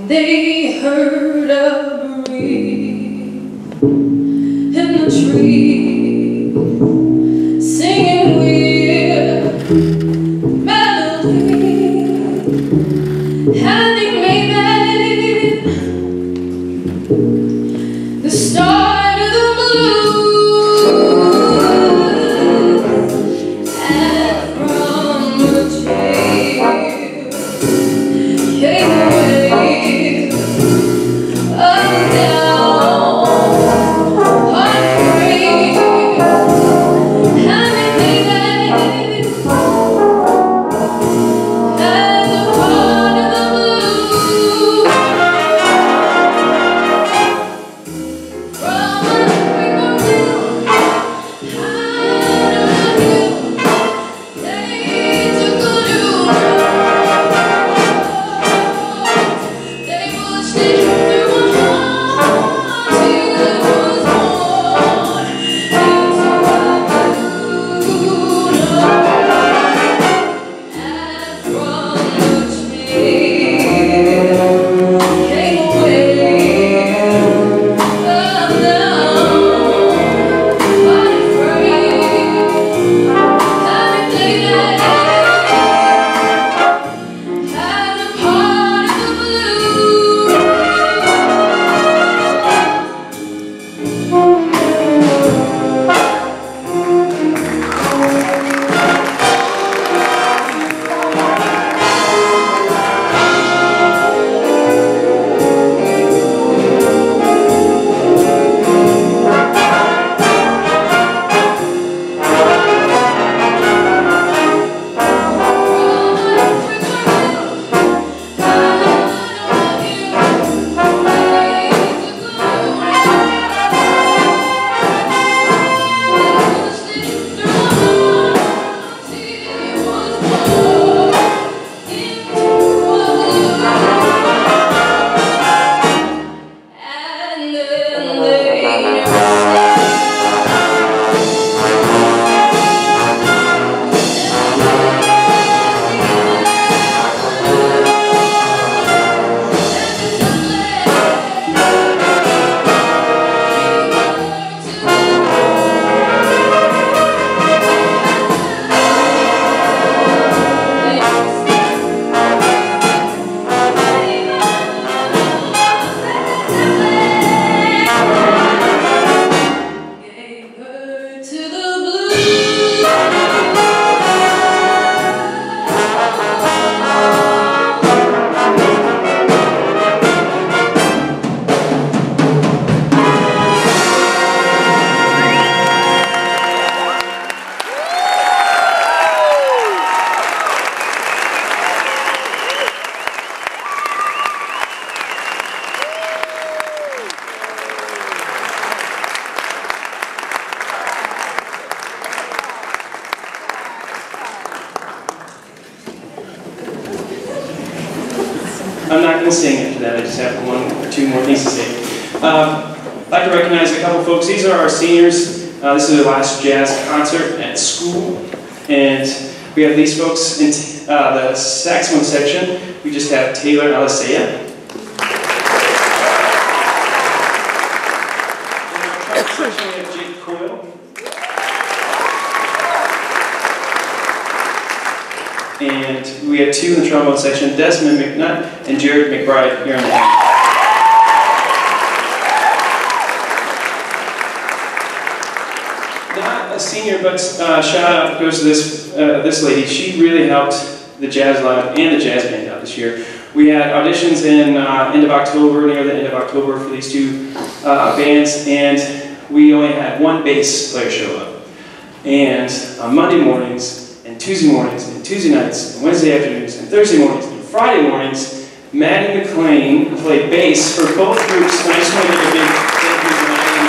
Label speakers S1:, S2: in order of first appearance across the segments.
S1: They heard a breeze in the tree, singing weird melody, and they made the start of the blues, and from the jail came
S2: I'm not going to sing after that, I just have one or two more things to say. I'd like to recognize a couple folks. These are our seniors. This is their last jazz concert at school. And we have these folks in the saxophone section. We just have Taylor Alisea. In our trumpet section, we have Jake Coyle. And we have two in the trombone section, Desmond McNutt and Jared McBride here on the end. Not a senior, but shout out goes to this lady. She really helped the Jazz Lab and the jazz band out this year. We had auditions in end of October, near the end of October for these two bands, and we only had one bass player show up. And on Monday mornings, and Tuesday mornings, and Tuesday nights, and Wednesday afternoons, and Thursday mornings, and Friday mornings, Maddie McLean played bass for both groups, and I just want to give a big thank you to Maddie.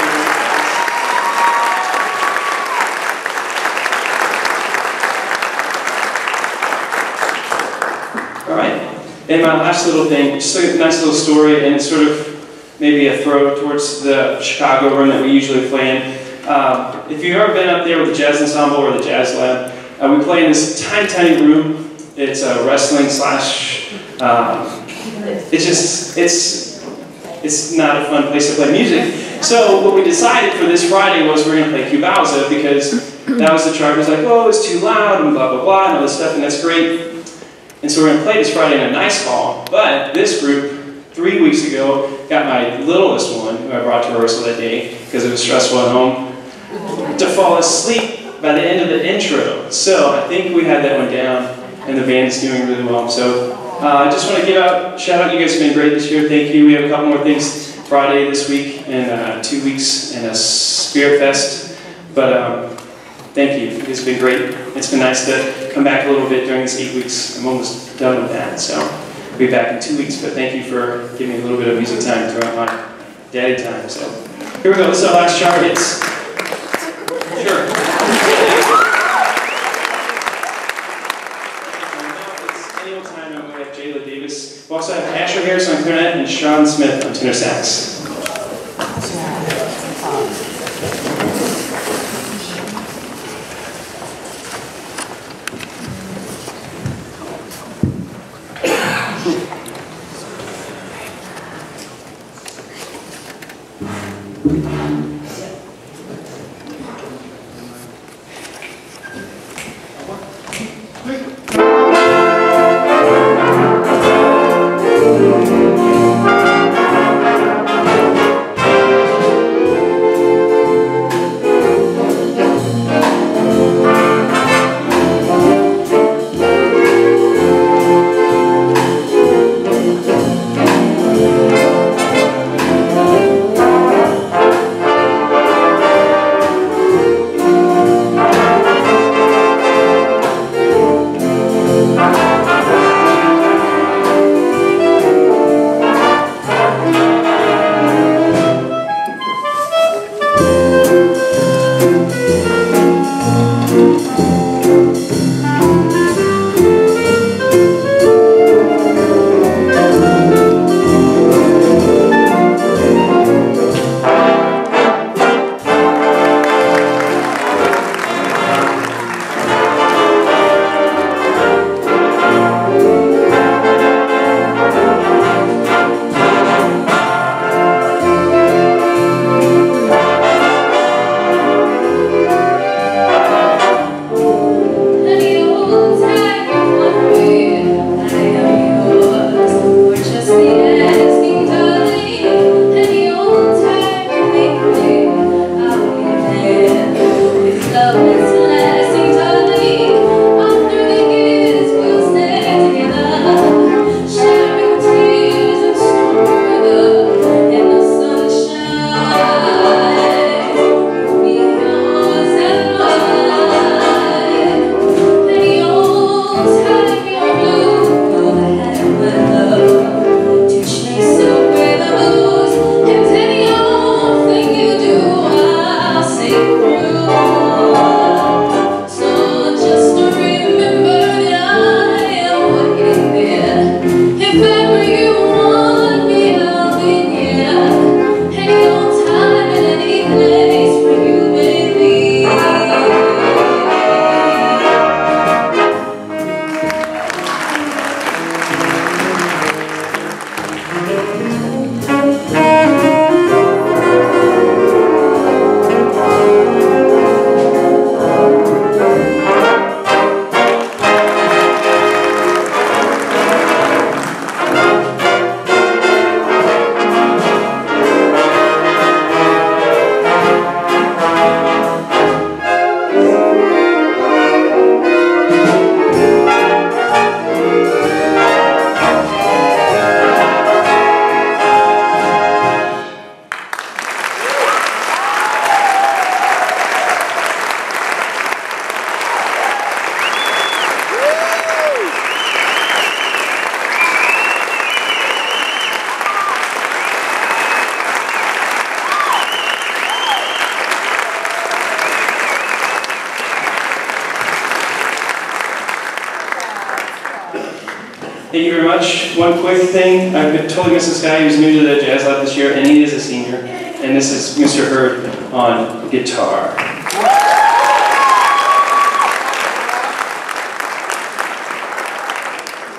S2: All right, and my last little thing, just a nice little story, and sort of maybe a throw towards the Chicago room that we usually play in. If you've ever been up there with the Jazz Ensemble or the Jazz Lab, we play in this tiny, tiny room. It's a wrestling slash it's not a fun place to play music. So what we decided for this Friday was we're going to play Cubalza, because that was the charge. It was like, oh, it's too loud and blah, blah, blah, and all this stuff, and that's great. And so we're going to play this Friday in a nice hall. But this group, 3 weeks ago, got my littlest one, who I brought to rehearsal that day, because it was stressful at home, to fall asleep by the end of the intro. So I think we had that one down, and the band's doing really well. So I just want to give a shout out. You guys have been great this year. Thank you. We have a couple more things Friday this week, and 2 weeks in a Spirit Fest. But thank you. It's been great. It's been nice to come back a little bit during these 8 weeks. I'm almost done with that, so I'll be back in 2 weeks. But thank you for giving me a little bit of music time throughout my daddy time. So here we go. This is our last chart. It's sure. It's any old time. We have Jayla Davis. We also have Asher Harris on clarinet and Sean Smith on tenor sax. Thank you very much. One quick thing. I've totally missed this guy who's new to the Jazz Lab this year, and he is a senior. And this is Mr. Hurd on guitar.